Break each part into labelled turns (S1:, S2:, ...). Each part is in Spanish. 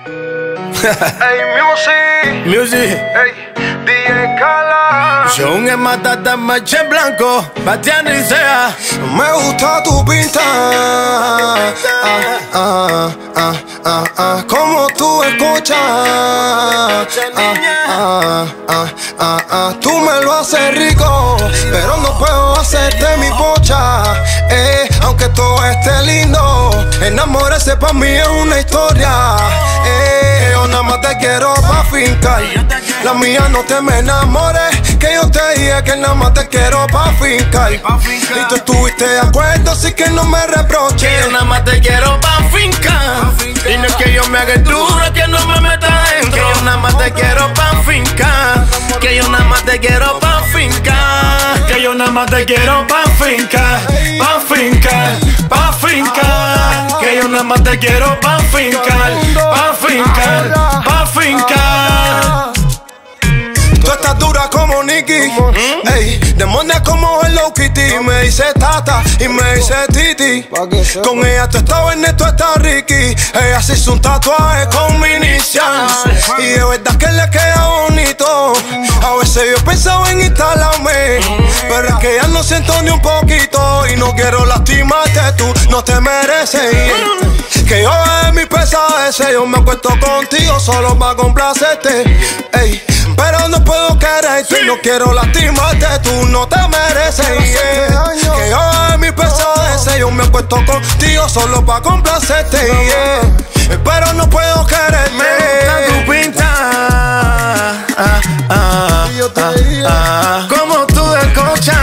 S1: Hey, music. Hey, DJ Kala.
S2: Son en matata mache blanco, Batiana y sea.
S1: Me gusta tu pinta. Como tú escuchas. Tú me lo haces rico, pero no puedo hacerte mi pocha. Aunque todo esté lindo, enamorarse pa' mí es una historia. Yo nada más te quiero pa' fincar. La mía no te me enamores, que yo te dije que nada más te quiero pa' fincar. Y tú estuviste de acuerdo, así que no me reproches.
S2: Que yo nada más te quiero pa' fincar. Y no es que yo me haga el duro, es que no me meta adentro. Que yo nada más te quiero pa' fincar. Que yo nada más te quiero pa' fincar. Que yo nada más te quiero pa' fincar. Pa' fincar, pa' fincar. Que yo nada más te quiero pa' fincar. Pa' fincar, pa' fincar.
S1: Tú estás dura como Nicky, ey, demonia como Hello Kitty. Me dice Tata y me dice Titi. Con ella tú estabas en esto, está Ricky. Ella se hizo un tatuaje con mi inicial y de verdad que le queda bonito. A veces yo pensaba en instalarme, pero es que ya no siento ni un poquito. Y no quiero lastimarte, tú no te mereces. Que yo bajé mi pesadez, yo me acuesto contigo solo para complacerte, ey. Pero no puedo quererte y no quiero lastimarte, tú no te mereces, Que yo bajé mi pesadez, yo me acuesto contigo solo para complacerte, Pero no puedo quererte.
S2: Me gusta tu pinta, como tú descochas,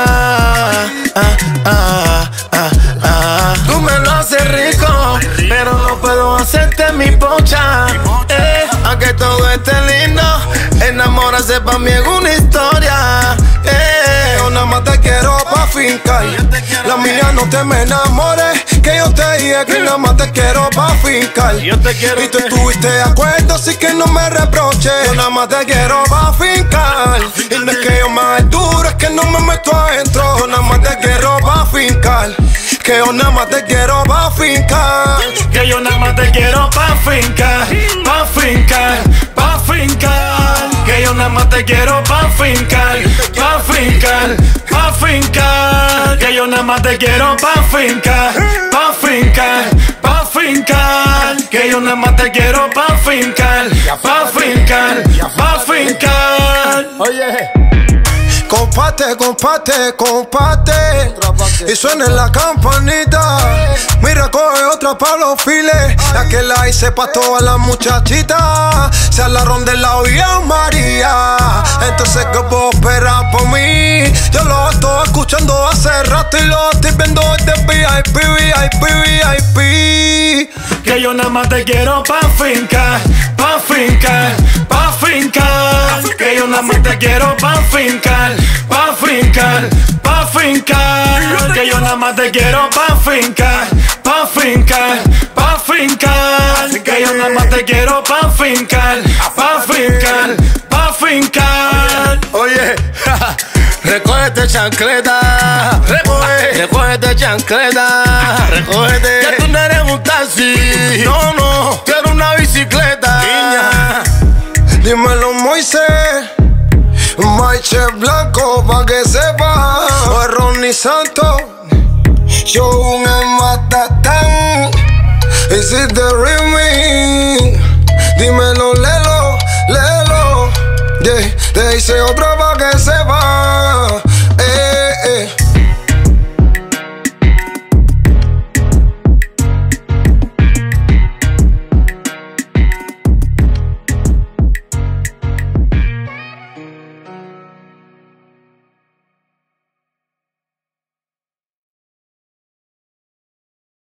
S2: tú me lo haces rico, pero no puedo hacerte mi pocha. Aunque todo esté lindo, enamorarse pa' mí es una historia.
S1: Yo nada más te quiero pa' fincar. La mía no te me enamores, que yo te dije que nada más te quiero pa' fincar. Y tú estuviste de acuerdo, así que no me reproches. Yo nada más te quiero pa' fincar. Y no es que yo me haga el duro, es que no me meto adentro. Yo nada más te quiero pa' fincar. Que yo nada más te quiero pa' fincar.
S2: Que yo nada más te quiero pa' fincar. Pa' fincar, pa' fincar. Que yo nada más te quiero pa' fincar. Pa' fincar, pa' fincar. Que yo nada más te quiero pa' fincar. Pa' fincar, pa' fincar. Que yo nada más te quiero pa' fincar. Pa' fincar, pa' fincar.
S1: Oye, comparte, comparte, comparte. Y suena la campanita. Mira, coge otra pa' los files. La que la hice pa' todas las muchachitas. Se hablaron de la Vía María. Entonces, ¿qué puedo esperar por mí? Yo lo estoy escuchando hace rato y lo estoy viendo desde VIP, VIP, VIP.
S2: Que yo nada más te quiero pa' fincar. Pa' fincar, pa' fincar. Que yo nada más te quiero pa' fincar. Pa' fincar, pa' fincar. Que yo nada más te quiero pa' fincar. Pa' fincar, pa' fincar. Que yo nada más te quiero pa' fincar. Pa' fincar, pa' fincar.
S1: Oye,
S2: recógete chancleta, recógete chancleta, recógete. Que tú no eres un taxi, no, no, tú eres una bicicleta. Niña,
S1: dímelo Moisés, Maiche Blanco pa' que sepa. O Ronnie Santos, yo un matatán. Hiciste remix, dímelo Lelo, Lelo. Te hice otra pa' que sepa.